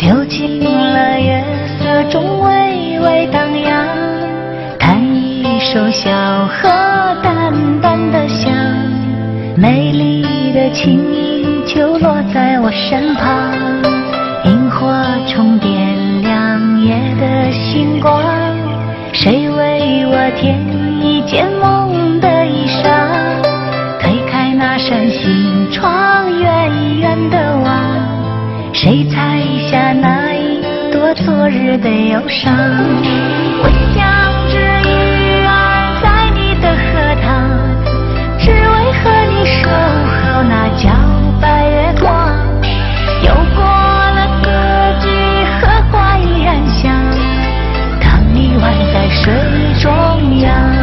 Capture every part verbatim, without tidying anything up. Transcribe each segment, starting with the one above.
流进了月色中微微荡漾，弹一首小河淡淡的香，美丽的轻音就落在我身旁，萤火虫点亮夜的星光，谁为我添一件梦的衣裳，推开那扇心窗远远的望，谁采下那一朵昨日的忧伤。我像只鱼儿在你的荷塘，只为和你守候那皎白月光，游过了四季，荷花依然香，当你宛在水中央。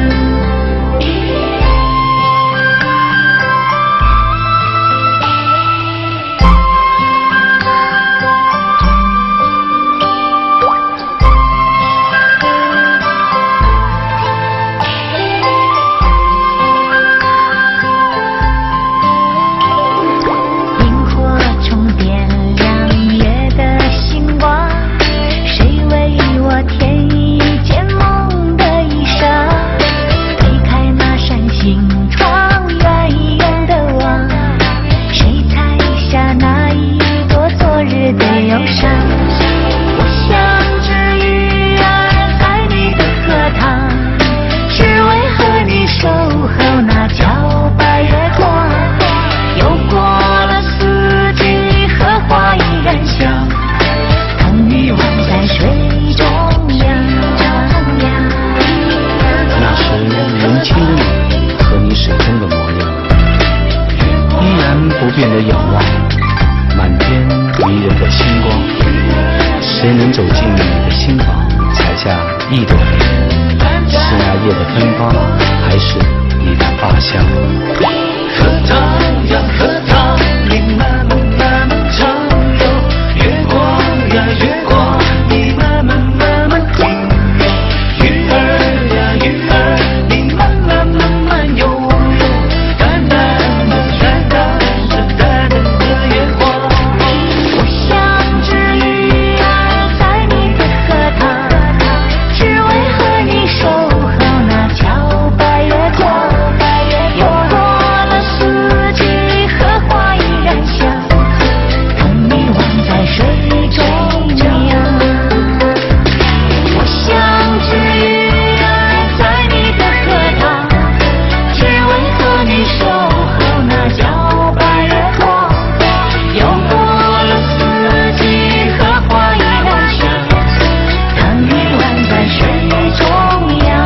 变的仰望，满天迷人的星光，谁能走进你的心房，采下一朵莲？是那夜的芬芳，还是你的发香？ 荷塘呀荷塘，你慢慢慢慢唱哟，月光呀月光，你慢慢慢慢听哟，鱼儿呀鱼儿，你慢慢慢慢游哟，淡淡的淡淡的淡淡的月光。 我像只鱼儿在你的荷塘，只为和你守候那皎白月光，游过了四季，荷花依然香，等你宛在水中央。我像只鱼儿在你的荷塘，只为和你守候那皎白月光，游过了四季，荷花依然香，等你宛在水中央，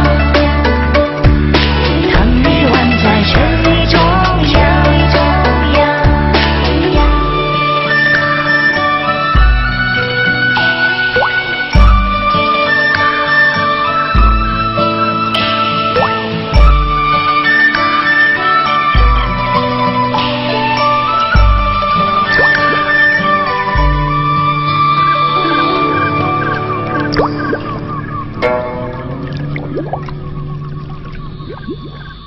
等你宛在水中央。 Thank you.